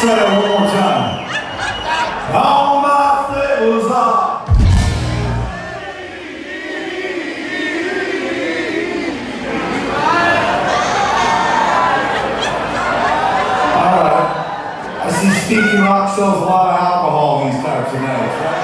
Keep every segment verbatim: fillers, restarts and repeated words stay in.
try that one more time. All my flavors are. Alright. I see Speaking Rock sells a lot of alcohol these types of nights, right?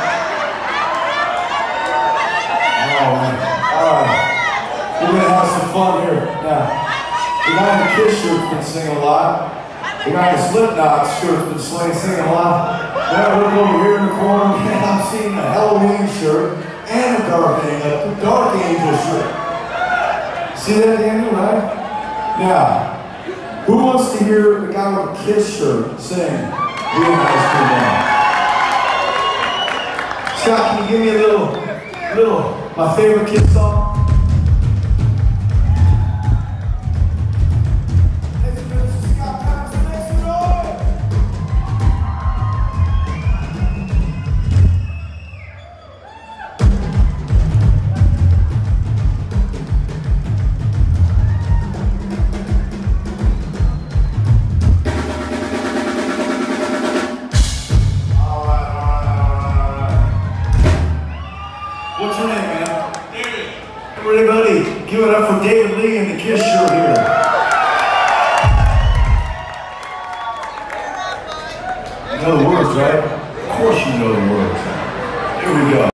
Alright. Alright. We're gonna have some fun here. Now, the guy in the Kiss shirt's been singing a lot. The guy in the Slipknot shirt's been slaying, singing a lot. Now we're over here in the corner, and I'm seeing a Halloween shirt and a Dark Angel, a Dark Angel shirt. See that, Daniel, right? Now, who wants to hear the guy with the Kiss shirt sing Real Nice Crew Band? Scott, can you give me a little, little, my favorite Kiss song? What's your name, man? David. Everybody, give it up for David Lee and the Kiss shirt here. You know the words, right? Of course you know the words. Here we go.